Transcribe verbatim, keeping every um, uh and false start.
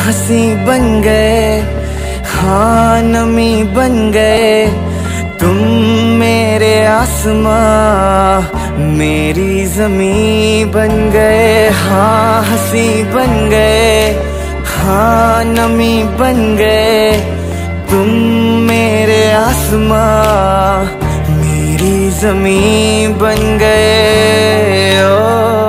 हंसी बन गए, हाँ नमी बन गए। तुम मेरे आसमां मेरी ज़मीं बन गए, हाँ हंसी बन गए, हाँ नमी बन गए। तुम मेरे आसमां मेरी ज़मीं बन गए। ओ